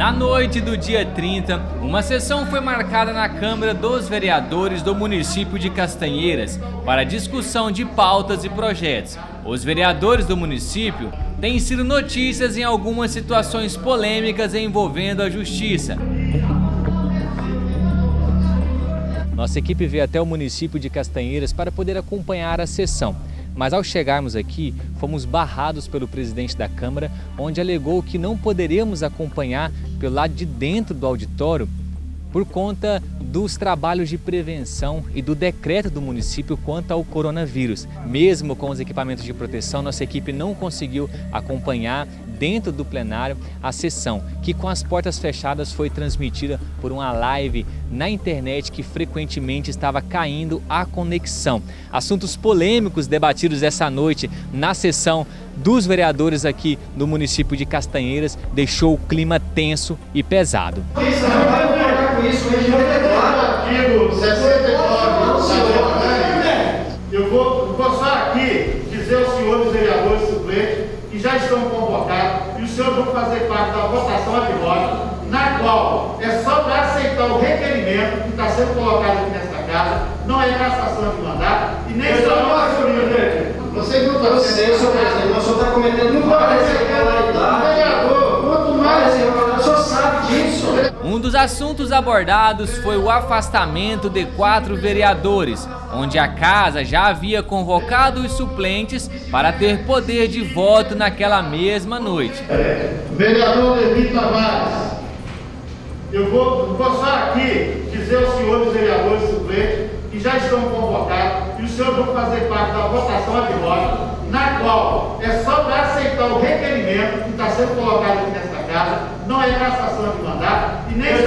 Na noite do dia 30, uma sessão foi marcada na Câmara dos Vereadores do município de Castanheiras para discussão de pautas e projetos. Os vereadores do município têm sido notícias em algumas situações polêmicas envolvendo a justiça. Nossa equipe veio até o município de Castanheiras para poder acompanhar a sessão. Mas ao chegarmos aqui, fomos barrados pelo presidente da Câmara, onde alegou que não poderíamos acompanhar pelo lado de dentro do auditório por conta dos trabalhos de prevenção e do decreto do município quanto ao coronavírus. Mesmo com os equipamentos de proteção, nossa equipe não conseguiu acompanhar dentro do plenário a sessão, que com as portas fechadas foi transmitida por uma live na internet que frequentemente estava caindo a conexão. Assuntos polêmicos debatidos essa noite na sessão dos vereadores aqui no município de Castanheiras deixou o clima tenso e pesado. Eu vou só aqui dizer aos senhores vereadores suplentes que já estão convocados e os senhores vão fazer parte da votação ad hoc, na qual é só para aceitar o requerimento que está sendo colocado aqui nesta casa, não é cassação de mandato e nem vocês não estão sendo, senhor presidente, nós só está cometendo não parece vereador, quanto mais o senhor sabe disso. Um dos assuntos abordados foi o afastamento de 4 vereadores, onde a casa já havia convocado os suplentes para ter poder de voto naquela mesma noite. Vereador Levi Tavares, eu vou só aqui dizer aos senhores vereadores suplentes que já estão convocados e os senhores vão fazer parte da votação ad hoc, na qual é só para aceitar o requerimento que está sendo colocado aqui nesta casa, não é cassação de mandato e nem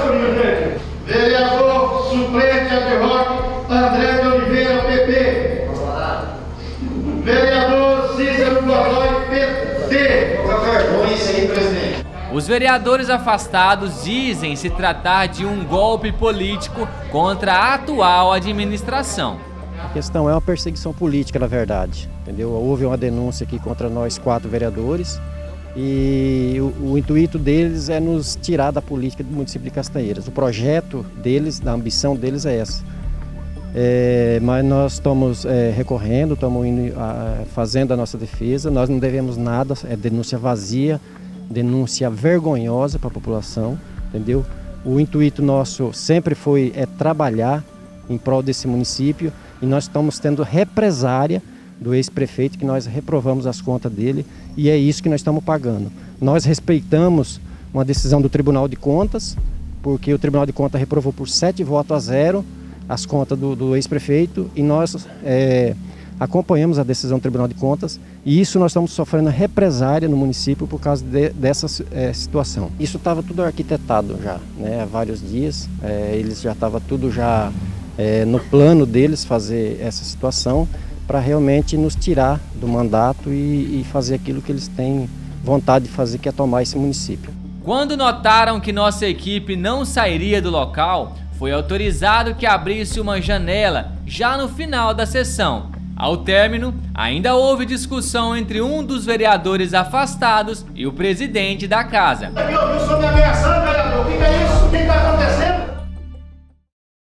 vereador suplente ad hoc André de Oliveira, PP. Vereador Cícero Godoy, PT. Qual a vergonha isso aí, presidente? Os vereadores afastados dizem se tratar de um golpe político contra a atual administração. A questão é uma perseguição política, na verdade, entendeu? Houve uma denúncia aqui contra nós 4 vereadores e o intuito deles é nos tirar da política do município de Castanheiras. O projeto deles, a ambição deles é essa. Mas nós estamos recorrendo, estamos fazendo a nossa defesa, nós não devemos nada, é denúncia vazia, denúncia vergonhosa para a população, entendeu? O intuito nosso sempre foi trabalhar em prol desse município e nós estamos tendo represária do ex-prefeito, que nós reprovamos as contas dele e é isso que nós estamos pagando. Nós respeitamos uma decisão do Tribunal de Contas, porque o Tribunal de Contas reprovou por 7 votos a 0 as contas do ex-prefeito e nós acompanhamos a decisão do Tribunal de Contas e isso nós estamos sofrendo represária no município por causa dessa situação. Isso estava tudo arquitetado já, né, há vários dias, eles já estavam tudo já no plano deles fazer essa situação para realmente nos tirar do mandato e fazer aquilo que eles têm vontade de fazer, que é tomar esse município. Quando notaram que nossa equipe não sairia do local, foi autorizado que abrisse uma janela já no final da sessão. Ao término, ainda houve discussão entre um dos vereadores afastados e o presidente da casa. Eu sou me ameaçando, vereador. O que é isso? Quem está